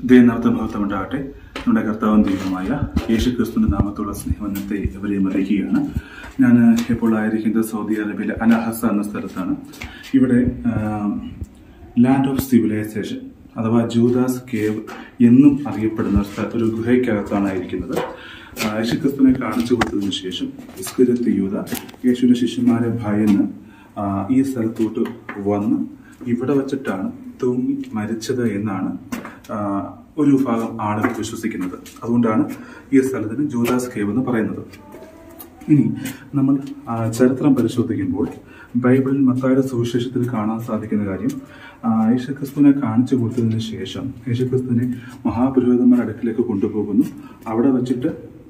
ദൈവനാമത്തിന് മഹത്വമുണ്ടാകട്ടെ. നമ്മുടെ കർത്താവും ദൈവമായ യേശുക്രിസ്തുവിന്റെ നാമത്തുള്ള സ്നേഹവന്ദനത്തെ എവരെയും അറിയിക്കുകയാണ്. ഞാൻ ഇപ്പോൾ ആയിരിക്കുന്നത് സൗദി അറേബ്യയിലെ അൽ-ഹസ എന്ന സ്ഥലത്താണ്. ഇവിടെ ലാൻഡ് ഓഫ് സിവിലൈസേഷൻ അഥവാ ജൂദാസ് കേവ് എന്നും അറിയപ്പെടുന്ന ഒരു ഗുഹയ്ക്കകത്താണ് ആയിരിക്കുന്നത്. യേശുക്രിസ്തുവിനെ കാണിച്ചു കൊടുത്തതിനു ശേഷം ഇസ്കരിയോത്ത് യൂദ യേശുവിന്റെ ശിഷ്യന്മാരെ ഭയന്ന് ഈ സ്ഥലത്തോട്ട് വന്ന് ഇവിടെ വച്ചിട്ടാണ് തൂങ്ങി മരിച്ചത് എന്നാണ് ഒരു വിഭാഗം ആളുകൾ വിശ്വസിക്കുന്നത്. അതുകൊണ്ടാണ് ഈ സ്ഥലത്തിന് ജൂദാസ് കേവ് എന്ന് പറയുന്നത്. ഇനി നമ്മൾ ചരിത്രം പരിശോധിക്കുമ്പോൾ ബൈബിളിൽ മത്തായിയുടെ സുവിശേഷത്തിൽ കാണാൻ സാധിക്കുന്ന കാര്യം, യേശുക്രിസ്തുവിനെ കാണിച്ചു കൊടുത്തതിന് ശേഷം യേശുക്രിസ്തുവിനെ മഹാപുരോഹിതന്മാരുടെ അടുക്കിലേക്ക് കൊണ്ടുപോകുന്നു. അവിടെ വെച്ചിട്ട്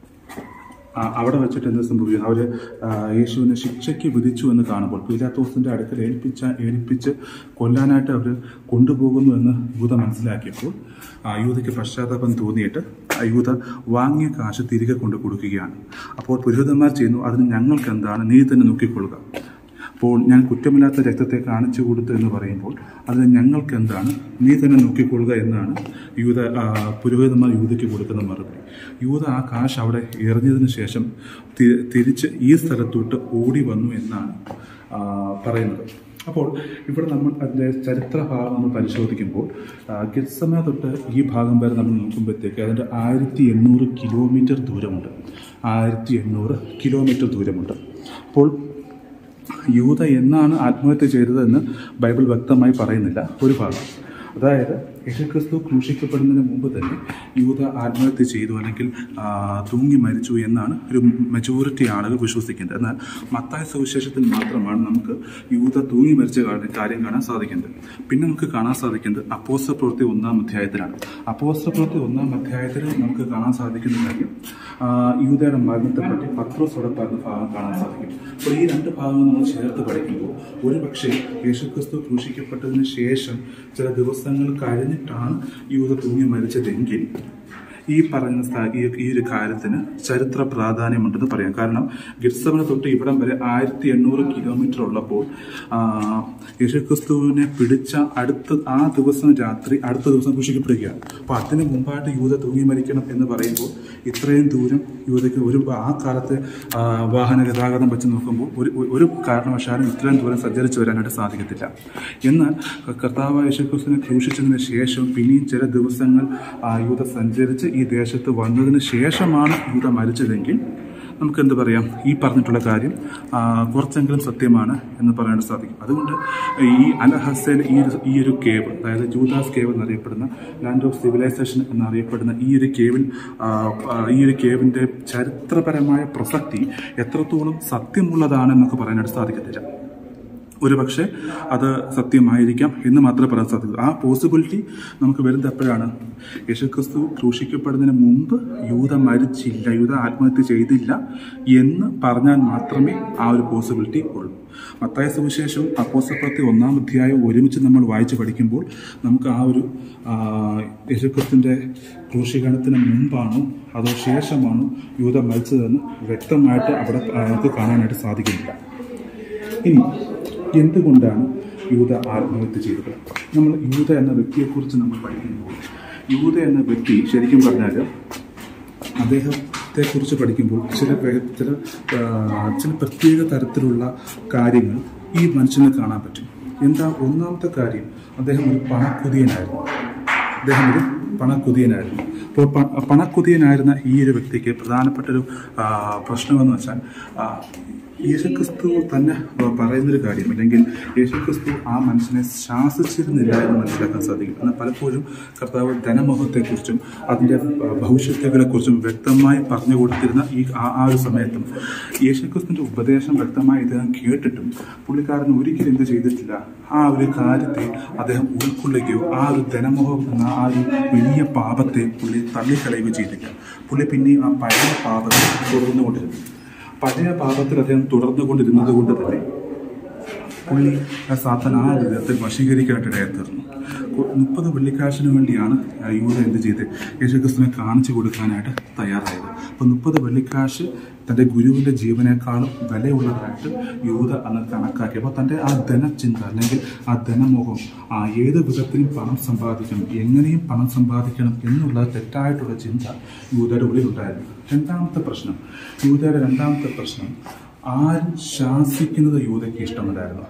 എന്ത് സംഭവിക്കുന്നു? അവര് യേശുവിനെ ശിക്ഷയ്ക്ക് വിധിച്ചു എന്ന് കാണുമ്പോൾ പീലാത്തോസിന്റെ അടുക്കൽ ഏൽപ്പിച്ച് കൊല്ലാനായിട്ട് അവർ കൊണ്ടുപോകുന്നു എന്ന് യൂദ മനസ്സിലാക്കിയപ്പോൾ യൂദയ്ക്ക് പശ്ചാത്താപം തോന്നിയിട്ട് യൂദ വാങ്ങിയ കാശ് തിരികെ കൊണ്ടു കൊടുക്കുകയാണ്. അപ്പോൾ പുരോഹിതന്മാർ ചെയ്യുന്നു, അതിന് ഞങ്ങൾക്ക് എന്താണ്, നീ തന്നെ നോക്കിക്കൊള്ളുക. അപ്പോൾ ഞാൻ കുറ്റമില്ലാത്ത രക്തത്തെ കാണിച്ചു കൊടുത്തു എന്ന് പറയുമ്പോൾ അതിന് ഞങ്ങൾക്ക് എന്താണ്, നീ തന്നെ നോക്കിക്കൊള്ളുക എന്നാണ് പുരോഹിതന്മാർ യൂദയ്ക്ക് കൊടുക്കുന്ന മറുപടി. യൂദ ആ കാശ് അവിടെ എറിഞ്ഞതിന് ശേഷം തിരിച്ച് ഈ സ്ഥലത്തോട്ട് ഓടി വന്നു എന്നാണ് പറയുന്നത്. അപ്പോൾ ഇവിടെ നമ്മൾ അതിൻ്റെ ചരിത്ര ഭാഗം നമ്മൾ പരിശോധിക്കുമ്പോൾ ഗെത്സമന തൊട്ട് ഈ ഭാഗം വരെ നമ്മൾ നോക്കുമ്പോഴത്തേക്ക് അതിൻ്റെ 1800 കിലോമീറ്റർ ദൂരമുണ്ട്. 1800 കിലോമീറ്റർ ദൂരമുണ്ട്. അപ്പോൾ യൂദ എന്നാണ് ആത്മഹത്യ ചെയ്തതെന്ന് ബൈബിൾ വ്യക്തമായി പറയുന്നില്ല ഒരു ഭാഗം. അതായത് യേശുക്രിസ്തു ക്രൂശിക്കപ്പെടുന്നതിന് മുമ്പ് തന്നെ യൂദ ആത്മഹത്യ ചെയ്തു അല്ലെങ്കിൽ തൂങ്ങി മരിച്ചു എന്നാണ് ഒരു മെജോറിറ്റി ആളുകൾ വിശ്വസിക്കുന്നത്. എന്നാൽ മത്തായി സുവിശേഷത്തിൽ മാത്രമാണ് നമുക്ക് യൂദ തൂങ്ങി മരിച്ച കാര്യം കാണാൻ സാധിക്കുന്നത്. പിന്നെ നമുക്ക് കാണാൻ സാധിക്കുന്നത് അപ്പോസ്തല പ്രവൃത്തി 1-ാം അധ്യായത്തിലാണ്. അപ്പോസ്തല പ്രവൃത്തി 1-ാം അധ്യായത്തിൽ നമുക്ക് കാണാൻ സാധിക്കുന്ന കാര്യം യൂദയുടെ മരണത്തെപ്പറ്റി പത്രോസ് അവിടെ പറഞ്ഞ ഭാഗം കാണാൻ സാധിക്കും. അപ്പോൾ ഈ രണ്ട് ഭാഗങ്ങൾ നമ്മൾ ചേർത്ത് പഠിക്കുമ്പോൾ ഒരുപക്ഷെ യേശുക്രിസ്തു ക്രൂശിക്കപ്പെട്ടതിന് ശേഷം ചില ദിവസങ്ങൾ കഴിഞ്ഞിട്ടാണ് യൂദ തൂങ്ങി മരിച്ചതെങ്കിൽ ഈ പറയുന്ന ഈ ഒരു കാര്യത്തിന് ചരിത്ര പ്രാധാന്യമുണ്ടെന്ന് പറയാം. കാരണം ഗെത്സമന തൊട്ട് ഇവിടം വരെ 1800 കിലോമീറ്റർ ഉള്ളപ്പോൾ യേശുക്രിസ്തുവിനെ പിടിച്ച ആ ദിവസം രാത്രി അടുത്ത ദിവസം ക്രൂശിക്കപ്പെടുകയാണ്. അപ്പോൾ അതിന് മുമ്പായിട്ട് യൂദ തൂങ്ങി മരിക്കണം എന്ന് പറയുമ്പോൾ ഇത്രയും ദൂരം യൂദയ്ക്ക് ആ കാലത്തെ വാഹന ഗതാഗതം വെച്ച് നോക്കുമ്പോൾ ഒരു കാരണവശാലും ഇത്രയും ദൂരം സഞ്ചരിച്ച് വരാനായിട്ട് സാധിക്കത്തില്ല. എന്നാൽ കർത്താവ് യേശുക്രിസ്തുവിനെ ക്രൂശിച്ചതിന് ശേഷം പിന്നെയും ചില ദിവസങ്ങൾ യൂദ സഞ്ചരിച്ച് ഈ ദേശത്ത് വന്നതിന് ശേഷമാണ് യൂദ മരിച്ചതെങ്കിൽ നമുക്ക് എന്ത് പറയാം, ഈ പറഞ്ഞിട്ടുള്ള കാര്യം കുറച്ചെങ്കിലും സത്യമാണ് എന്ന് പറയാനായിട്ട് സാധിക്കും. അതുകൊണ്ട് ഈ അൽ-ഹസയിൽ ഈ ഒരു കേവ്, അതായത് ജൂദാസ് കേവ് എന്നറിയപ്പെടുന്ന ലാൻഡ് ഓഫ് സിവിലൈസേഷൻ എന്നറിയപ്പെടുന്ന ഈ ഒരു കേവിന്റെ ചരിത്രപരമായ പ്രസക്തി എത്രത്തോളം സത്യമുള്ളതാണ് നമുക്ക് പറയാനായിട്ട് സാധിക്കത്തില്ല. ഒരുപക്ഷെ അത് സത്യമായിരിക്കാം എന്ന് മാത്രമേ പറയാൻ സാധിക്കൂ. ആ പോസിബിലിറ്റി നമുക്ക് വരുന്നത് എപ്പോഴാണ്? യേശുക്രിസ്തു ക്രൂശിക്കപ്പെടുന്നതിന് മുമ്പ് യൂദ മരിച്ചില്ല, യൂദ ആത്മഹത്യ ചെയ്തില്ല എന്ന് പറഞ്ഞാൽ മാത്രമേ ആ ഒരു പോസിബിലിറ്റി ഉള്ളൂ. മത്തായി സുവിശേഷവും അപ്പോസ്തല പ്രവൃത്തി 1-ാം അധ്യായം ഒരുമിച്ച് നമ്മൾ വായിച്ച് പഠിക്കുമ്പോൾ നമുക്ക് ആ ഒരു യേശുക്രിസ്തുവിന്റെ ക്രൂശീകരണത്തിന് മുമ്പാണോ അതോ ശേഷമാണോ യൂദ മരിച്ചതെന്ന് വ്യക്തമായിട്ട് അവിടെ നമുക്ക് കാണാനായിട്ട് സാധിക്കുന്നില്ല. ഇനി എന്തുകൊണ്ടാണ് യൂദ ആത്മഹത്യ ചെയ്തത്? നമ്മൾ യൂദ എന്ന വ്യക്തിയെക്കുറിച്ച് നമ്മൾ പഠിക്കുമ്പോൾ യൂദ എന്ന വ്യക്തി ശരിക്കും പറഞ്ഞാൽ അദ്ദേഹത്തെക്കുറിച്ച് പഠിക്കുമ്പോൾ ചില പ്രത്യേക തരത്തിലുള്ള കാര്യങ്ങൾ ഈ മനുഷ്യന് കാണാൻ പറ്റും. എന്താ? ഒന്നാമത്തെ കാര്യം, അദ്ദേഹം ഒരു പണക്കുതിയനായിരുന്നു. അപ്പോൾ പണക്കുതിയനായിരുന്ന ഈ ഒരു വ്യക്തിക്ക് പ്രധാനപ്പെട്ടൊരു പ്രശ്നമെന്ന് വെച്ചാൽ യേശുക്രിസ്തു തന്നെ പറയുന്നൊരു കാര്യം, അല്ലെങ്കിൽ യേശുക്രിസ്തു ആ മനുഷ്യനെ ശാസിച്ചിരുന്നില്ല എന്ന് മനസ്സിലാക്കാൻ സാധിക്കും. എന്നാൽ പലപ്പോഴും കർത്താവ് ധനമോഹത്തെക്കുറിച്ചും അതിൻ്റെ ഭവിഷ്യത്തുകളെക്കുറിച്ചും വ്യക്തമായി പറഞ്ഞു കൊടുത്തിരുന്ന ആ ഒരു സമയത്തും യേശുക്രിസ്തുവിൻ്റെ ഉപദേശം വ്യക്തമായി ഇദ്ദേഹം കേട്ടിട്ടും പുള്ളിക്കാരൻ ഒരിക്കലും എന്ത് ചെയ്തിട്ടില്ല, ആ ഒരു കാര്യത്തെ അദ്ദേഹം ഉൾക്കൊള്ളുകയോ ആ ഒരു ധനമോഹം എന്ന ആ ഒരു വലിയ പാപത്തെ പുള്ളി തള്ളിക്കളയുകയോ ചെയ്തില്ല. പുള്ളി പിന്നെ ആ പഴയ പാപത്തെ തുടർന്നുകൊണ്ടിരുന്നു. പഴയ പാപത്തിൽ അദ്ദേഹം തുടർന്നുകൊണ്ടിരുന്നത് കൊണ്ട് തന്നെ പുള്ളി സാത്താൻ ആ വിധത്തിൽ വശീകരിക്കാനായിട്ട് ഇടയാത്തീർന്നു. 30 വെള്ളിക്കാശിന് വേണ്ടിയാണ് യൂദ എന്ത് ചെയ്ത് യേശുക്രിസ്തുവിനെ കാണിച്ചു കൊടുക്കാനായിട്ട് തയ്യാറായത്. അപ്പോൾ 30 വെള്ളിക്കാശ് തൻ്റെ ഗുരുവിൻ്റെ ജീവനേക്കാളും വിലയുള്ളതായിട്ട് യൂദ അന്ന് കണക്കാക്കി. അപ്പോൾ തൻ്റെ ആ ധനചിന്ത അല്ലെങ്കിൽ ആ ധനമോഹം, ഏത് വിധത്തിലും പണം സമ്പാദിക്കണം, എങ്ങനെയും പണം സമ്പാദിക്കണം എന്നുള്ള തെറ്റായിട്ടുള്ള ചിന്ത യൂദയുടെ ഉള്ളിലുണ്ടായിരുന്നു. യൂദയുടെ രണ്ടാമത്തെ പ്രശ്നം, ആരും ശാസിക്കുന്നത് യൂദയ്ക്ക് ഇഷ്ടമല്ലായിരുന്നു.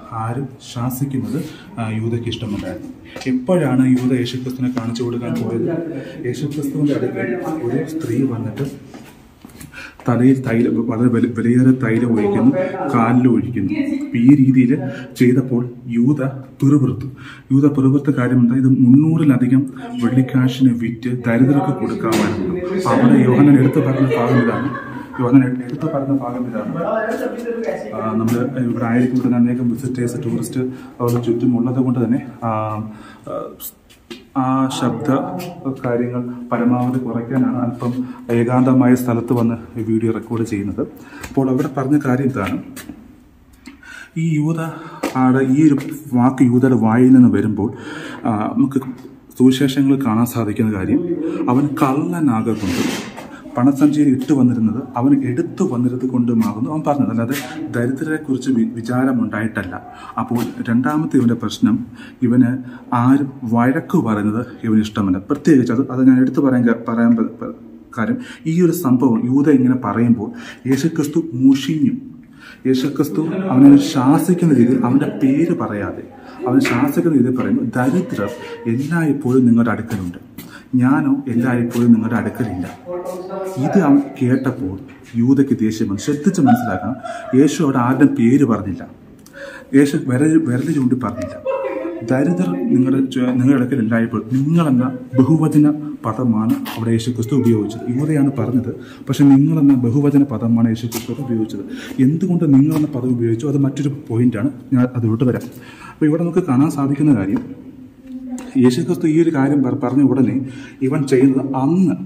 എപ്പോഴാണ് യൂദ യേശുക്രിസ്തുവിനെ കാണിച്ചു കൊടുക്കാൻ പോയത്? യേശുക്രിസ്തുവിൻ്റെ അടുക്കൽ ഒരു സ്ത്രീ വന്നിട്ട് തലയിൽ തൈലം, വളരെ വിലയേറെ തൈലം ഒഴിക്കുന്നു, കാലിൽ ഒഴിക്കുന്നു. ഈ രീതിയിൽ ചെയ്തപ്പോൾ യൂദ പിറുപിറുത്ത കാര്യം എന്താ? ഇത് 300-ലധികം വെള്ളിക്കാശിന് വിറ്റ് ദരിദ്രർക്ക് കൊടുക്കാമായിരുന്നു. അവിടെ യോഹന്നാൻ എടുത്തു പറഞ്ഞ ഭാഗം ഇതാണ്. നമ്മൾ ഇവിടെ ആയിരിക്കും അനേകം വിസിറ്റേഴ്സ്, ടൂറിസ്റ്റ് അവിടെ ചുറ്റുമുള്ളത് കൊണ്ട് തന്നെ ആ ശബ്ദ കാര്യങ്ങൾ പരമാവധി കുറയ്ക്കാനാണ് അല്പം ഏകാന്തമായ സ്ഥലത്ത് വന്ന് വീഡിയോ റെക്കോർഡ് ചെയ്യുന്നത്. അപ്പോൾ അവിടെ പറഞ്ഞ കാര്യം ഇതാണ്. ഈ ഒരു വാക്ക് യൂദയുടെ വായിൽ നിന്ന് വരുമ്പോൾ നമുക്ക് സുവിശേഷങ്ങളിൽ കാണാൻ സാധിക്കുന്ന കാര്യം, അവൻ കള്ളനാകൊണ്ട് പണസഞ്ചിയിൽ ഇട്ട് വന്നിരുന്നത് അവൻ എടുത്തു വന്നിരുന്നത് കൊണ്ടുമാകുന്നു അവൻ പറഞ്ഞത്, അല്ലാതെ ദരിദ്രരെ കുറിച്ച് വിചാരമുണ്ടായിട്ടല്ല. അപ്പോൾ രണ്ടാമത്തെ ഇവന്റെ പ്രശ്നം, ഇവന് ആരും വഴക്ക് പറയുന്നത് ഇവന് ഇഷ്ടമല്ല. പ്രത്യേകിച്ച് അത് ഞാൻ എടുത്തു പറയാൻ കാര്യം, ഈ ഒരു സംഭവം യൂദ ഇങ്ങനെ പറയുമ്പോൾ യേശുക്രിസ്തു മുഷിഞ്ഞു. യേശുക്രിസ്തു അവനെ ശാസിക്കുന്ന രീതിയിൽ അവന്റെ പേര് പറയാതെ അവൻ ശാസിക്കുന്ന രീതിയിൽ പറയുന്നു, ദരിദ്രർ എല്ലായ്പ്പോഴും നിങ്ങളുടെ അടുക്കലുണ്ട്, ഞാനോ എല്ലായ്പ്പോഴും നിങ്ങളുടെ അടുക്കലില്ല. ഇത് അവൻ കേട്ടപ്പോൾ യൂദയ്ക്ക് ദേഷ്യം വന്നു. ശ്രദ്ധിച്ച് മനസ്സിലാക്കണം, യേശു അവിടെ ആരുടെയും പേര് പറഞ്ഞില്ല, യേശു വിരൽ ചൂണ്ടി പറഞ്ഞില്ല. ദരിദ്രർ നിങ്ങളുടെ അടുക്കൽ എല്ലായ്പ്പോഴും, നിങ്ങളെന്ന ബഹുവചന പദമാണ് അവിടെ യേശുക്രിസ്തു ഉപയോഗിച്ചത്. യൂദയാണ് പറഞ്ഞത്, പക്ഷെ നിങ്ങളെന്ന ബഹുവചന പദമാണ് യേശുക്രിസ്തു ഉപയോഗിച്ചത്. എന്തുകൊണ്ട് നിങ്ങളെന്ന പദം ഉപയോഗിച്ചു, അത് മറ്റൊരു പോയിന്റാണ്, ഞാൻ അതിലോട്ട് വരാം. അപ്പോൾ ഇവിടെ നമുക്ക് കാണാൻ സാധിക്കുന്ന കാര്യം, യേശുക്രിസ്തു ഈ ഒരു കാര്യം പറഞ്ഞ ഉടനെ ഇവൻ ചെയ്തത് അന്ന്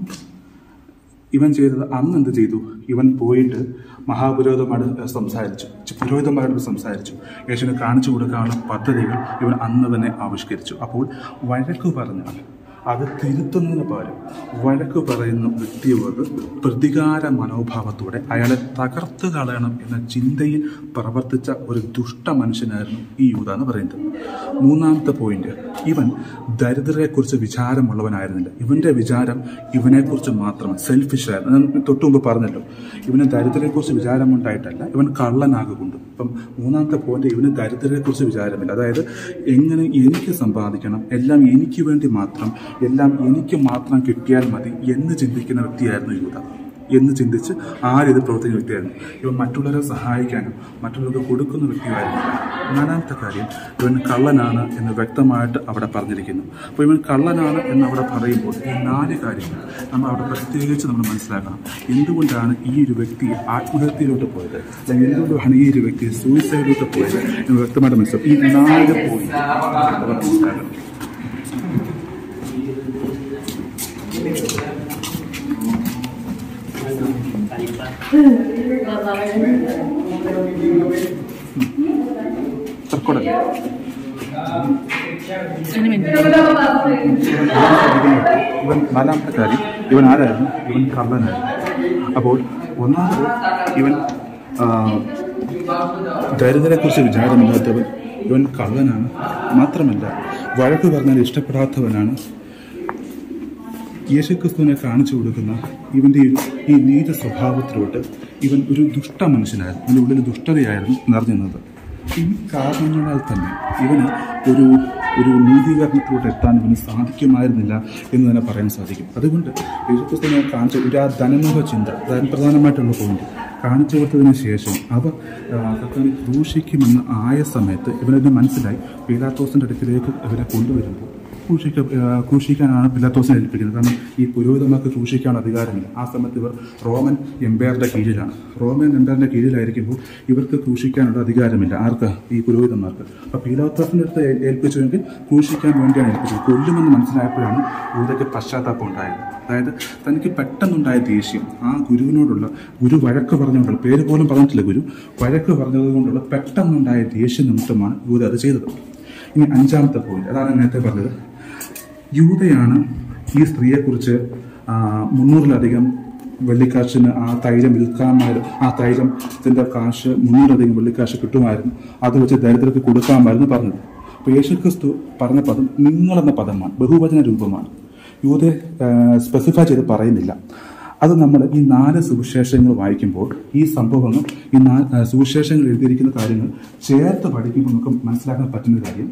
എന്ത് ചെയ്തു? ഇവൻ പോയിട്ട് പുരോഹിതന്മാരോട് സംസാരിച്ചു. യേശുവിനെ കാണിച്ചു കൊടുക്കാനുള്ള പദ്ധതികൾ ഇവൻ അന്ന് തന്നെ ആവിഷ്കരിച്ചു. അപ്പോൾ വഴക്ക് പറഞ്ഞാൽ അത് തിരുത്തുന്നതിന് പകരം വഴക്ക് പറയുന്ന വ്യക്തിയോട് പ്രതികാര മനോഭാവത്തോടെ അയാളെ തകർത്ത് കളയണം എന്ന ചിന്തയിൽ പ്രവർത്തിച്ച ഒരു ദുഷ്ട മനുഷ്യനായിരുന്നു ഈ യൂദ എന്ന് പറയുന്നത്. മൂന്നാമത്തെ പോയിന്റ്, ഇവൻ ദരിദ്രരെക്കുറിച്ച് വിചാരമുള്ളവനായിരുന്നില്ല. ഇവന്റെ വിചാരം ഇവനെക്കുറിച്ച് മാത്രം, സെൽഫിഷ് ആയിരുന്നു. ഞാൻ തൊട്ടു മുമ്പ് പറഞ്ഞല്ലോ, ഇവന് ദരിദ്രരെക്കുറിച്ച് വിചാരമുണ്ടായിട്ടല്ല, ഇവൻ കള്ളനാകൊണ്ട്. ഇപ്പം മൂന്നാമത്തെ പോയിന്റ്, ഇവന് ദരിദ്രരെക്കുറിച്ച് വിചാരമില്ല. അതായത് എങ്ങനെ എനിക്ക് സമ്പാദിക്കണം, എല്ലാം എനിക്ക് വേണ്ടി മാത്രം, എല്ലാം എനിക്ക് മാത്രം കിട്ടിയാൽ മതി എന്ന് ചിന്തിക്കുന്ന വ്യക്തിയായിരുന്നു യൂദ. എന്ന് ചിന്തിച്ച് ആ രീതി പ്രവർത്തിക്കുന്ന വ്യക്തിയായിരുന്നു. ഇവൻ മറ്റുള്ളവരെ സഹായിക്കാനും മറ്റുള്ളവർക്ക് കൊടുക്കുന്ന വ്യക്തിയായിരുന്നു. നാലാമത്തെ കാര്യം, ഇവൻ കള്ളനാണ് എന്ന് വ്യക്തമായിട്ട് അവിടെ പറഞ്ഞിരിക്കുന്നു. അപ്പോൾ ഇവൻ കള്ളനാണ് എന്ന് അവിടെ പറയുമ്പോൾ ഈ 4 കാര്യങ്ങൾ നമ്മൾ അവിടെ പ്രത്യേകിച്ച് നമ്മൾ മനസ്സിലാക്കണം. എന്തുകൊണ്ടാണ് ഈ ഒരു വ്യക്തി ആത്മഹത്യയിലോട്ട് പോയത്, അല്ലെങ്കിൽ എന്തുകൊണ്ടാണ് ഈ ഒരു വ്യക്തി സൂയിസൈഡിലോട്ട് പോയത് എന്ന് വ്യക്തമായിട്ട് മനസ്സിലാക്കും. ഈ 4 പോയിന്റ് മനസ്സിലാക്കണം. ഇവൻ നാലാമത്തെ കാര്യം, ഇവൻ ആരായിരുന്നു? ഇവൻ കള്ളനായിരുന്നു. അപ്പോൾ ഒന്നാമത് ഇവൻ ദരിദ്രരെക്കുറിച്ച് വിചാരമില്ലാത്തവൻ, ഇവൻ കള്ളനാണ്. മാത്രമല്ല വഴക്ക് പറഞ്ഞാൽ ഇഷ്ടപ്പെടാത്തവനാണ്. യേശുക്രിസ്തുവിനെ കാണിച്ചു കൊടുക്കുന്ന ഇവന്റെ ഈ നീച സ്വഭാവത്തിലോട്ട് ഇവൻ ഒരു ദുഷ്ട മനുഷ്യനായിരുന്നു. അവൻ്റെ ഉള്ളിൽ ദുഷ്ടതയായിരുന്നു നിറഞ്ഞിരുന്നത്. ഈ കാരണങ്ങളാൽ തന്നെ ഇവന് ഒരു നീതീകരണത്തിലോട്ട് എത്താൻ ഇവന് സാധിക്കുമായിരുന്നില്ല എന്ന് തന്നെ പറയാൻ സാധിക്കും. അതുകൊണ്ട് യേശുക്രിസ്തുവിനെ കാണിച്ച ഒരു ധനമോഹ ചിന്ത, അതായത് പ്രധാനമായിട്ടുള്ള പോയിന്റ് കാണിച്ചു കൊടുത്തതിന് ശേഷം കർത്താവിനെ ക്രൂശിക്കുമെന്ന് ആയ സമയത്ത് ഇവനെ മനസ്സിലായി. പീലാത്തോസിന്റെ അടുക്കിലേക്ക് ഇവരെ കൊണ്ടുവരുമ്പോൾ ക്രൂശിക്കാനാണ് പീലാത്തോസിനെ ഏൽപ്പിക്കുന്നത്. കാരണം ഈ പുരോഹിതന്മാർക്ക് ക്രൂശിക്കാൻ അധികാരമില്ല. ആ സമയത്ത് ഇവർ റോമൻ എംപയറുടെ കീഴിലാണ്. റോമൻ എംപയറിന്റെ കീഴിലായിരിക്കുമ്പോൾ ഇവർക്ക് ക്രൂശിക്കാനുള്ള അധികാരമില്ല. ആർക്ക്? ഈ പുരോഹിതന്മാർക്ക്. അപ്പോൾ പീലാത്തോസിന്റെ അടുത്ത് ഏൽപ്പിച്ചുവെങ്കിൽ ക്രൂശിക്കാൻ വേണ്ടിയാണ് ഏൽപ്പിച്ചത്. കൊല്ലുമെന്ന് മനസ്സിലായപ്പോഴാണ് യൂദയ്ക്ക് പശ്ചാത്താപം ഉണ്ടായത്. അതായത് തനിക്ക് പെട്ടെന്നുണ്ടായ ദേഷ്യം, ആ ഗുരു വഴക്ക് പറഞ്ഞുകൊണ്ടുള്ള, പേര് പോലും പറഞ്ഞിട്ടില്ല, ഗുരു വഴക്ക് പറഞ്ഞത് കൊണ്ടുള്ള പെട്ടെന്നുണ്ടായ ദേഷ്യം നിമിത്തമാണ് യൂദ അത് ചെയ്തത്. ഇനി 5ാമത്തെ പോയിന്റ്, അതാണ് നേരത്തെ പറഞ്ഞത്. യൂദയാണ് ഈ സ്ത്രീയെക്കുറിച്ച് 300-ലധികം വെള്ളിക്കാശിന് ആ തൈലം വിൽക്കാമായിരുന്നു, ആ തൈലത്തിന്റെ കാശ് 300 വെള്ളിക്കാശ് കിട്ടുമായിരുന്നു, അത് വെച്ച് ദരിദ്രർക്ക് കൊടുക്കാമായിരുന്നു പറഞ്ഞത്. അപ്പോൾ യേശുക്രിസ്തു പറഞ്ഞ പദം നിങ്ങളെന്ന പദമാണ്, ബഹുവചന രൂപമാണ്. യൂതെ സ്പെസിഫൈ ചെയ്ത് പറയുന്നില്ല. അത് നമ്മൾ ഈ 4 സുവിശേഷങ്ങൾ വായിക്കുമ്പോൾ ഈ സംഭവങ്ങൾ, ഈ സുവിശേഷങ്ങൾ എഴുതിയിരിക്കുന്ന കാര്യങ്ങൾ ചേർത്ത് പഠിക്കുമ്പോൾ നമുക്ക് മനസ്സിലാക്കാൻ പറ്റുന്ന കാര്യം,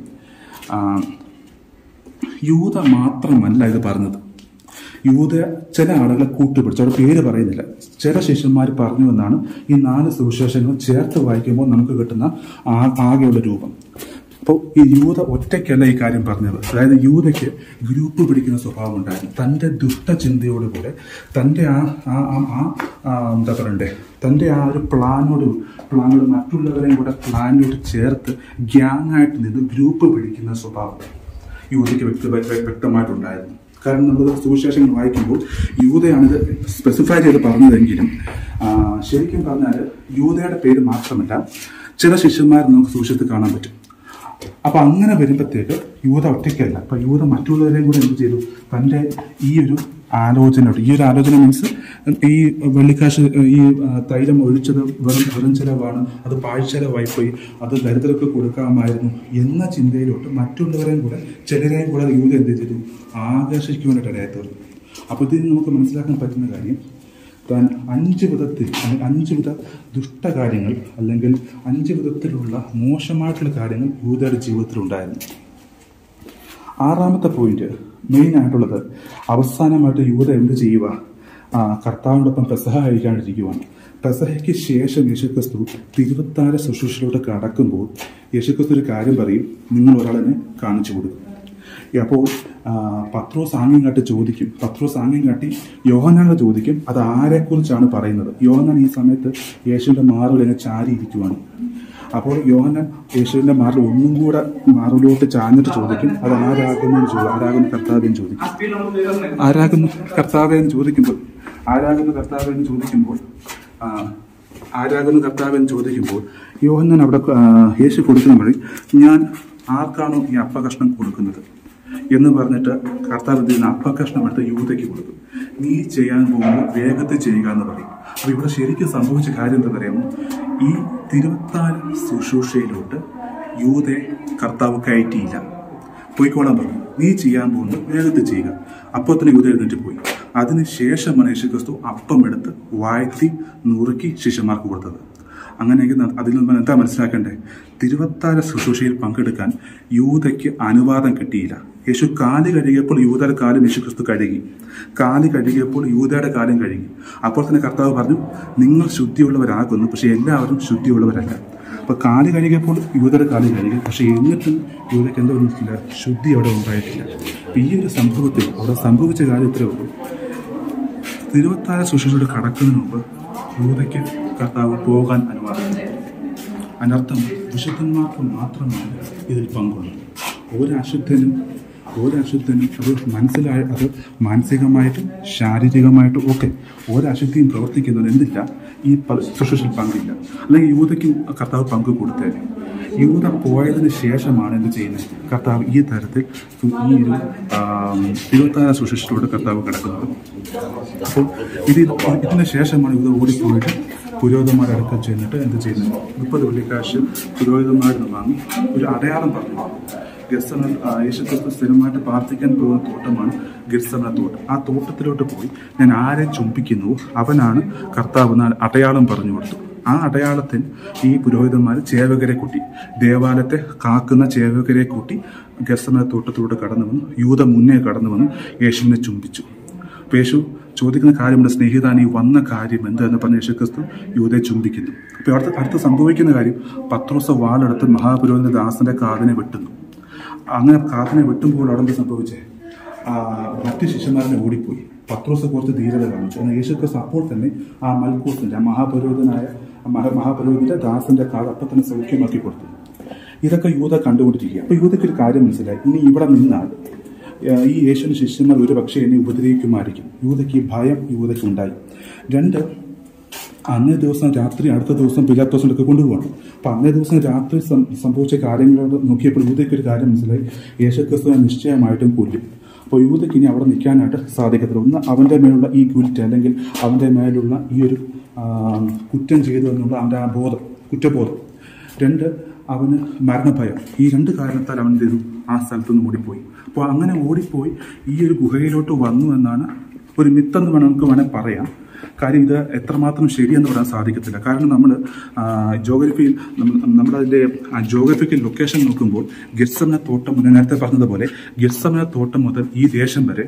യൂത മാത്രമല്ല ഇത് പറഞ്ഞത്. യൂത ചില ആളുകളെ കൂട്ടുപിടിച്ചു, അവരുടെ പേര് പറയുന്നില്ല, ചില ശിഷ്യന്മാർ പറഞ്ഞു എന്നാണ് ഈ 4 സുവിശേഷങ്ങൾ ചേർത്ത് വായിക്കുമ്പോൾ നമുക്ക് കിട്ടുന്ന ആകെയുള്ള രൂപം. അപ്പോൾ ഈ യൂത ഒറ്റയ്ക്കല്ല ഈ കാര്യം പറഞ്ഞത്. അതായത് യൂതയ്ക്ക് ഗ്രൂപ്പ് പിടിക്കുന്ന സ്വഭാവം ഉണ്ടായിരുന്നു. തൻ്റെ ദുഷ്ടചിന്തയോടുകൂടെ തൻ്റെ എന്താ പറയണ്ടേ, തൻ്റെ ആ ഒരു പ്ലാനോട് മറ്റുള്ളവരെയും കൂടെ പ്ലാനിലോട്ട് ചേർത്ത് ഗ്യാങ്ങായിട്ട് നിന്ന് ഗ്രൂപ്പ് പിടിക്കുന്ന സ്വഭാവം യൂതയ്ക്ക് വ്യക്തമായിട്ടുണ്ടായിരുന്നു. കാരണം നമ്മൾ സുവിശേഷങ്ങൾ വായിക്കുമ്പോൾ യൂതയാണിത് സ്പെസിഫൈ ചെയ്ത് പറഞ്ഞതെങ്കിലും ശരിക്കും പറഞ്ഞാൽ യൂതയുടെ പേര് മാത്രമല്ല ചില ശിഷ്യന്മാർ നമുക്ക് സുവിശേഷത്തിൽ കാണാൻ പറ്റും. അപ്പൊ അങ്ങനെ വരുമ്പോഴത്തേക്ക് യൂത ഒറ്റയ്ക്കല്ല. അപ്പൊ യൂത മറ്റുള്ളവരെയും കൂടെ എന്ത് ചെയ്തു, തൻ്റെ ഈ ഒരു ആലോചന മീൻസ് ഈ വെള്ളിക്കാശ്, ഈ തൈലം ഒഴിച്ചത് വെറും ചെലവാണ്, അത് പാഴ്ചെലവായി പോയി, അത് ദരിദ്രർക്ക് കൊടുക്കാമായിരുന്നു എന്ന ചിന്തയിലോട്ട് മറ്റുള്ളവരെയും കൂടെ ചിലരെയും കൂടെ യൂത എന്ത് ചെയ്തു, ആകർഷിക്കുവാനായിട്ട് ഇടയായി. അപ്പൊ ഇതിന് നമുക്ക് മനസ്സിലാക്കാൻ പറ്റുന്ന കാര്യം, താൻ 5 വിധത്തിൽ 5 വിധ ദുഷ്ടകാര്യങ്ങൾ അല്ലെങ്കിൽ 5 വിധത്തിലുള്ള മോശമായിട്ടുള്ള കാര്യങ്ങൾ യൂതയുടെ ജീവിതത്തിലുണ്ടായിരുന്നു. 6ാമത്തെ പോയിന്റ് മെയിൻ ആയിട്ടുള്ളത്, അവസാനമായിട്ട് യൂത എന്ത് ചെയ്യുക, കർത്താവിനോടൊപ്പം പെസഹ കഴിക്കാണ്ടിരിക്കുവാണ്. പെസഹയ്ക്ക് ശേഷം യേശുക്രിസ്തു തിരുവത്താഴ ശുശ്രൂഷയിലോട്ട് കടക്കുമ്പോൾ യേശുക്രിസ്തു ഒരു കാര്യം പറയും, നിങ്ങൾ ഒരാളെ കാണിച്ചു കൊടുക്കും. അപ്പോൾ പത്രോസ് ആംഗ്യം കാട്ടി യോഹന്നാനോട് ചോദിക്കും, അത് ആരെക്കുറിച്ചാണ് പറയുന്നത്. യോഹന്നാൻ ഈ സമയത്ത് യേശുവിന്റെ മാറിൽ ഇങ്ങനെ ചാരിയിരിക്കുവാണ്. അപ്പോൾ യോഹന്നാൻ യേശുവിന്റെ മാറിൽ ഒന്നും കൂടെ മാറിലോട്ട് ചാഞ്ഞിട്ട് ചോദിക്കും, അത് ആരാകുന്ന കർത്താവെന്ന് ചോദിക്കുമ്പോൾ യോഹന്നാൻ അവിടെ യേശു കൊടുക്കുന്ന വഴി, ഞാൻ ആർക്കാണോ ഈ അപ്പകഷ്ണം കൊടുക്കുന്നത് എന്ന് പറഞ്ഞിട്ട് കർത്താവ് ഇതിന് അപ്പകഷ്ണം എടുത്ത് യൂതയ്ക്ക് കൊടുക്കും. നീ ചെയ്യാൻ പോകുമ്പോൾ വേഗത്തിൽ ചെയ്യുക എന്ന് പറയും. അപ്പൊ ഇവിടെ ശരിക്കും സംഭവിച്ച കാര്യം എന്താ പറയുമോ, ഈ തിരുവത്താഴ ശുശ്രൂഷയിലോട്ട് യൂതയെ കർത്താവ് കയറ്റിയില്ല. പോയിക്കോളാൻ പറഞ്ഞു, നീ ചെയ്യാൻ പോകുന്നത് വേഗത്തിൽ ചെയ്യുക. അപ്പോൾ തന്നെ യൂത എഴുന്നേറ്റ് പോയി. അതിനുശേഷമാണ് യേശുക്രിസ്തു അപ്പം എടുത്ത് വാഴ്ത്തി നുറുക്കി ശിഷ്യന്മാർക്ക് കൊടുത്തത്. അങ്ങനെയെങ്കിൽ അതിൽ നിന്ന് എന്താ മനസ്സിലാക്കണ്ടേ, തിരുവത്താഴ ശുശ്രൂഷയിൽ പങ്കെടുക്കാൻ യൂതയ്ക്ക് അനുവാദം കിട്ടിയില്ല. യേശു കാല് കഴുകിയപ്പോൾ യൂതയുടെ കാലും യേശുക്രിസ്തു കഴുകി, കാല് കഴുകിയപ്പോൾ യൂതയുടെ കാലും കഴുകി. അപ്പോൾ തന്നെ കർത്താവ് പറഞ്ഞു, നിങ്ങൾ ശുദ്ധിയുള്ളവരാകുന്നു, പക്ഷെ എല്ലാവരും ശുദ്ധിയുള്ളവരല്ല. അപ്പൊ കാല് കഴുകിയപ്പോൾ യൂതയുടെ കാലും കഴുകി, പക്ഷെ എന്നിട്ടും യൂതയ്ക്ക് എന്താ വന്നിട്ടില്ല, ശുദ്ധി അവിടെ ഉണ്ടായിട്ടില്ല. അപ്പൊ ഈ ഒരു സംഭവത്തിൽ അവിടെ സംഭവിച്ച കാര്യം ഇത്രയേ ഉള്ളൂ. തിരുവത്താഴ ശുശ്രൂഷയുടെ കടക്കുന്നതിന് മുമ്പ് യൂതയ്ക്ക് കർത്താവ് പോകാൻ അനുവാദം. അതിനർത്ഥം വിശുദ്ധന്മാർക്ക് മാത്രമാണ് ഇതിൽ പങ്കുള്ളത്. ഒരശുദ്ധനും അത് മാനസികമായിട്ടും ശാരീരികമായിട്ടും ഒക്കെ ഒരശുദ്ധിയും പ്രവർത്തിക്കുന്നത് എന്തില്ല, ഈ ശുശ്രൂഷയിൽ പങ്കില്ല. അല്ലെങ്കിൽ യൂതയ്ക്കും കർത്താവ് പങ്ക് കൊടുത്തേനെ. യൂത പോയതിന് ശേഷമാണ് എന്ത് ചെയ്യുന്നത്, കർത്താവ് ഈ തരത്തിൽ ഈ ഒരു തിരുവത്താഴ ശുശ്രൂഷയിലൂടെ കർത്താവ് കിടക്കുന്നത്. അപ്പോൾ ഇതിന് ശേഷമാണ് യൂത ഓടിപ്പോയിട്ട് പുരോഹിതന്മാരുടെ അടുക്കൽ ചെന്നിട്ട് എന്ത് ചെയ്യുന്നത്, 30 വെള്ളിക്കാശ് പുരോഹിതന്മാരിൽ നിന്ന് വാങ്ങി ഒരു അടയാളം പറഞ്ഞു. യേശുക്രിസ്തു സ്ഥിരമായിട്ട് പ്രാർത്ഥിക്കാൻ പോകുന്ന തോട്ടമാണ് ഗെത്സമന തോട്ടം. ആ തോട്ടത്തിലോട്ട് പോയി ഞാൻ ആരെ ചുംബിക്കുന്നു അവനാണ് കർത്താവ് എന്ന അടയാളം പറഞ്ഞു കൊടുത്തു. ആ അടയാളത്തിൽ ഈ പുരോഹിതന്മാർ ചേവകരെ കൂട്ടി, ദേവാലയത്തെ കാക്കുന്ന ചേവകരെ കൂട്ടി ഗെത്സമന തോട്ടത്തിലൂടെ കടന്നു വന്നു. യൂത മുന്നേ കടന്നു വന്നു യേശുവിനെ ചുംബിച്ചു. അപ്പോൾ യേശു ചോദിക്കുന്ന കാര്യമുണ്ട്, സ്നേഹിത നീ വന്ന കാര്യം എന്ത് എന്ന് പറഞ്ഞ് യേശുക്രിസ്തു യൂതയെ ചുംബിക്കുന്നു. അപ്പോൾ അടുത്ത് സംഭവിക്കുന്ന കാര്യം, പത്രോസ് വാളെടുത്ത് മഹാപുരോഹിത ദാസന്റെ കാതിനെ വെട്ടുന്നു. അങ്ങനെ കാതിനെ വെട്ടുമ്പോൾ അവിടെ എന്താ സംഭവിച്ചേ, മറ്റ് ശിഷ്യന്മാരെ ഓടിപ്പോയി. പത്രോസ് കുറച്ച് ധീരത കാണിച്ചു. എന്നാൽ യേശുക്രിസ്തു അപ്പോൾ തന്നെ ആ മൽക്കൂസിന്റെ മഹാപുരോഹിതന്റെ ദാസന്റെ കാത് അപ്പം തന്നെ സൗഖ്യമാക്കി കൊടുത്തു. ഇതൊക്കെ യൂത കണ്ടുകൊണ്ടിരിക്കുക. അപ്പൊ യൂതയ്ക്ക് ഒരു കാര്യം മനസ്സിലായി, ഇനി ഇവിടെ നിന്നാൽ ഈ യേശുവിന്റെ ശിഷ്യന്മാർ ഒരു പക്ഷേ എന്നെ ഉപദ്രവിക്കുമായിരിക്കും. യൂതയ്ക്ക് ഭയം യൂതയ്ക്ക് ഉണ്ടായി. 2, അന്നേ ദിവസം രാത്രി അടുത്ത ദിവസം പിലാത്തോസിനൊക്കെ കൊണ്ടുപോകണം. അപ്പൊ അന്നേ ദിവസം രാത്രി സംഭവിച്ച കാര്യങ്ങളോട് നോക്കിയപ്പോൾ യൂതയ്ക്ക് ഒരു കാര്യം മനസ്സിലായി, യേശുക്രിസ്തുവിനെ നിശ്ചയമായിട്ടും കൊല്ലും. അപ്പോൾ യൂദയ്ക്ക് ഇനി അവിടെ നിൽക്കാനായിട്ട് സാധിക്കത്തില്ല. ഒന്ന്, അവൻ്റെ മേലുള്ള ഈ ഗിൽറ്റ്, അല്ലെങ്കിൽ അവൻ്റെ മേലുള്ള ഈ ഒരു കുറ്റം ചെയ്തു എന്നുള്ള അവൻ്റെ ആ ബോധം, കുറ്റബോധം. 2, അവന് മരണഭയം. ഈ 2 കാരണത്താൽ അവൻ ചെയ്തു ആ സ്ഥലത്തുനിന്ന് ഓടിപ്പോയി. അപ്പോൾ അങ്ങനെ ഓടിപ്പോയി ഈ ഒരു ഗുഹയിലോട്ട് വന്നു എന്നാണ് ഒരു മിത്തെന്ന് നമുക്ക് വേണേൽ പറയാം. കാര്യം ഇത് എത്രമാത്രം ശരിയെന്ന് പറയാൻ സാധിക്കത്തില്ല. കാരണം നമ്മൾ ജോഗ്രഫിയിൽ നമ്മളതിൻ്റെ ജോഗ്രഫിക്കൽ ലൊക്കേഷൻ നോക്കുമ്പോൾ ഗെത്സമന തോട്ടം, നേരത്തെ പറഞ്ഞതുപോലെ ഗെത്സമന തോട്ടം മുതൽ ഈ ദേശം വരെ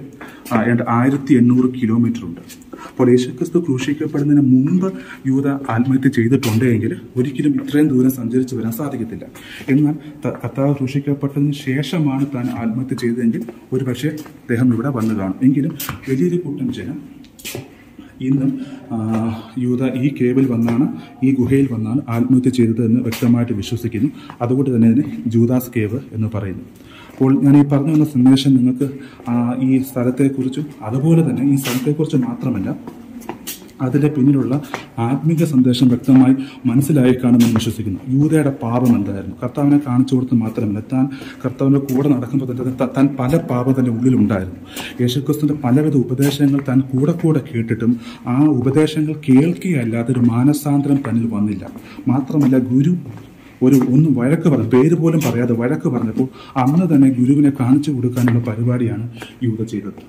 1800 കിലോമീറ്റർ ഉണ്ട്. അപ്പോൾ യേശുക്രിസ്തു ക്രൂശിക്കപ്പെടുന്നതിന് മുമ്പ് യൂദ ആത്മഹത്യ ചെയ്തിട്ടുണ്ടെങ്കിൽ ഒരിക്കലും ഇത്രയും ദൂരം സഞ്ചരിച്ച് വരാൻ സാധിക്കത്തില്ല. എന്നാൽ കർത്താവ് ക്രൂശിക്കപ്പെട്ടതിന് ശേഷമാണ് താൻ ആത്മഹത്യ ചെയ്തതെങ്കിൽ ഒരു പക്ഷേ അദ്ദേഹം ഇവിടെ വന്നു കാണും. എങ്കിലും വലിയൊരു കൂട്ടം ജനം ഇന്നും യൂദ ഈ കേവിൽ വന്നാണ്, ഈ ഗുഹയിൽ വന്നാണ് ആത്മഹത്യ ചെയ്തത് എന്ന് വ്യക്തമായിട്ട് വിശ്വസിക്കുന്നു. അതുകൊണ്ട് തന്നെ ഇതിനെ ജൂദാസ് കേവ് എന്ന് പറയുന്നു. അപ്പോൾ ഞാൻ ഈ പറഞ്ഞു വന്ന സന്ദേശം നിങ്ങൾക്ക് ഈ സ്ഥലത്തെക്കുറിച്ചും അതുപോലെ തന്നെ ഈ സ്ഥലത്തെക്കുറിച്ച് മാത്രമല്ല അതിൻ്റെ പിന്നിലുള്ള ആത്മീക സന്ദേശം വ്യക്തമായി മനസ്സിലായി കാണുമെന്ന് വിശ്വസിക്കുന്നു. യൂദയുടെ പാപം എന്തായിരുന്നു? കർത്താവിനെ കാണിച്ചു കൊടുത്ത് മാത്രമല്ല, താൻ കർത്താവിൻ്റെ കൂടെ നടക്കുമ്പോൾ തന്നെ താൻ പല പാപം തൻ്റെ ഉള്ളിലുണ്ടായിരുന്നു. യേശുക്രിസ്തുവിൻ്റെ പലവിധ ഉപദേശങ്ങൾ താൻ കൂടെ കേട്ടിട്ടും ആ ഉപദേശങ്ങൾ കേൾക്കുകയല്ലാതെ ഒരു മാനസാന്തരം തന്നിൽ വന്നില്ല. മാത്രമല്ല ഗുരു ഒന്ന് വഴക്ക് പറഞ്ഞു, പേര് പോലും പറയാതെ വഴക്ക് പറഞ്ഞപ്പോൾ അന്ന് തന്നെ ഗുരുവിനെ കാണിച്ചു കൊടുക്കാനുള്ള പരിപാടിയാണ് യൂദ ചെയ്തത്.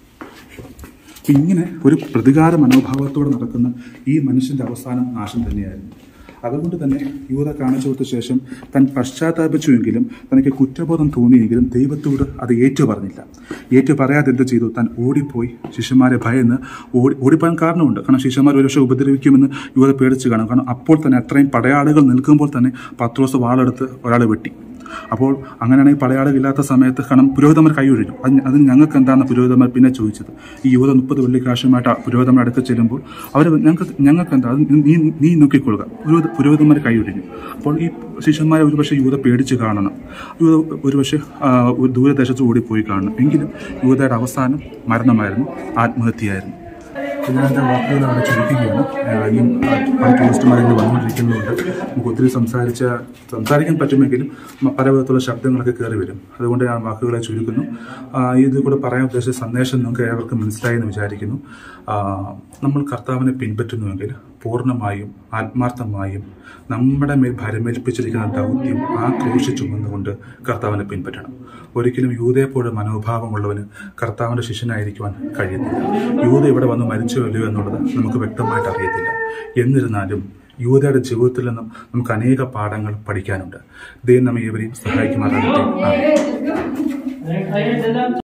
ഇങ്ങനെ ഒരു പ്രതികാര മനോഭാവത്തോടെ നടക്കുന്ന ഈ മനുഷ്യന്റെ അവസാനം നാശം തന്നെയായിരുന്നു. അതുകൊണ്ട് തന്നെ യൂദ കാണിച്ചു കൊടുത്ത ശേഷം താൻ പശ്ചാത്താപിച്ചുവെങ്കിലും തനിക്ക് കുറ്റബോധം തോന്നിയെങ്കിലും ദൈവത്തോട് അത് ഏറ്റു പറയാതെ എന്ത് ചെയ്തു? താൻ ഓടിപ്പോയി ശിഷ്യന്മാരെ ഭയന്ന് ഓടിപ്പോകാൻ കാരണമുണ്ട്. കാരണം ശിഷ്യന്മാർ ഒരു പക്ഷേ ഉപദ്രവിക്കുമെന്ന് യൂദ പേടിച്ച് കാണും. കാരണം അപ്പോൾ തന്നെ അത്രയും പടയാളികൾ നിൽക്കുമ്പോൾ തന്നെ പത്രോസ് വാളെടുത്ത് ഒരാളെ വെട്ടി. അപ്പോൾ അങ്ങനെയാണെങ്കിൽ പടയാളികളില്ലാത്ത സമയത്ത് കാരണം പുരോഹിതന്മാർ കൈയൊഴിഞ്ഞു. അതിന് ഞങ്ങൾക്ക് എന്താണ് പുരോഹിതന്മാർ പിന്നെ ചോദിച്ചത്? ഈ യൂദ 30 വെള്ളിക്കാശുമായിട്ട് പുരോഹിതന്മാർ അടുത്ത് ചെല്ലുമ്പോൾ അവർ ഞങ്ങൾക്ക് എന്താ, നീ നോക്കിക്കൊള്ളുക, പുരോഹിതന്മാർ കൈയൊഴിഞ്ഞു. അപ്പോൾ ഈ ശിഷ്യന്മാരെ ഒരുപക്ഷെ യൂദ പേടിച്ച് കാണണം, യൂദ ഒരുപക്ഷെ ദൂരദേശത്ത് ഓടിപ്പോയി കാണണം. എങ്കിലും യൂദയുടെ അവസാനം മരണമായിരുന്നു, ആത്മഹത്യയായിരുന്നു. ഞാൻ എൻ്റെ വാക്കുകൾ അവിടെ ചുരുക്കുകയാണ്. ഇനിയും പല ടൂറിസ്റ്റുമാരിങ്ങനെ വന്നുകൊണ്ടിരിക്കുന്നുണ്ട്. നമുക്ക് ഒത്തിരി സംസാരിക്കാൻ പറ്റുമെങ്കിലും പല വിധത്തിലുള്ള ശബ്ദങ്ങളൊക്കെ കയറി വരും. അതുകൊണ്ട് ഞാൻ വാക്കുകളെ ചുരുക്കുന്നു. ഇത് കൂടെ പറയാൻ ഉദ്ദേശിച്ച സന്ദേശം നിങ്ങൾക്ക് ഏവർക്കും മനസ്സിലായി എന്ന് വിചാരിക്കുന്നു. നമ്മൾ കർത്താവിനെ പിൻപറ്റുന്നുവെങ്കിൽ പൂർണ്ണമായും ആത്മാർത്ഥമായും നമ്മുടെ മേൽ ഭരമേൽപ്പിച്ചിരിക്കുന്ന ദൗത്യം ആ ക്രൂശ് ചുമന്നുകൊണ്ട് കർത്താവിനെ പിൻപറ്റണം. ഒരിക്കലും യൂദയെപ്പോലെ മനോഭാവമുള്ളവന് കർത്താവിൻ്റെ ശിഷ്യനായിരിക്കുവാൻ കഴിയത്തില്ല. യൂദ ഇവിടെ വന്ന് മരിച്ചുവല്ലോ എന്നുള്ളത് നമുക്ക് വ്യക്തമായിട്ട് അറിയത്തില്ല. എന്നിരുന്നാലും യൂദയുടെ ജീവിതത്തിൽ നിന്നും നമുക്ക് അനേക പാഠങ്ങൾ പഠിക്കാനുണ്ട്. ദൈവം നമ്മെ ഏവരെയും സഹായിക്കുമാറാകട്ടെ.